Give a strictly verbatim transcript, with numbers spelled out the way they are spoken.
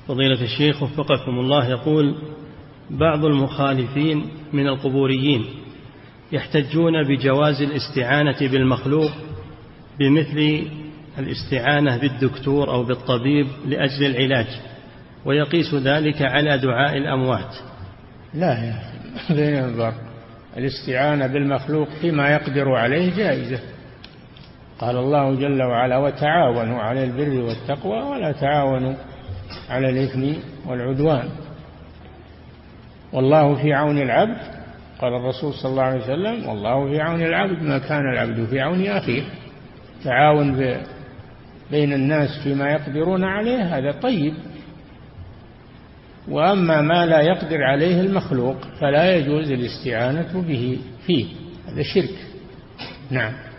فضيلة الشيخ وفقكم الله، يقول بعض المخالفين من القبوريين يحتجون بجواز الاستعانة بالمخلوق بمثل الاستعانة بالدكتور أو بالطبيب لأجل العلاج، ويقيس ذلك على دعاء الأموات. لا يا أخي، لا ينظر. الاستعانة بالمخلوق فيما يقدر عليه جائزة. قال الله جل وعلا: وتعاونوا على البر والتقوى ولا تعاونوا على الإثم والعدوان. والله في عون العبد، قال الرسول صلى الله عليه وسلم: والله في عون العبد ما كان العبد في عون أخيه. تعاون بين الناس فيما يقدرون عليه هذا طيب، وأما ما لا يقدر عليه المخلوق فلا يجوز الاستعانة به فيه، هذا شرك. نعم.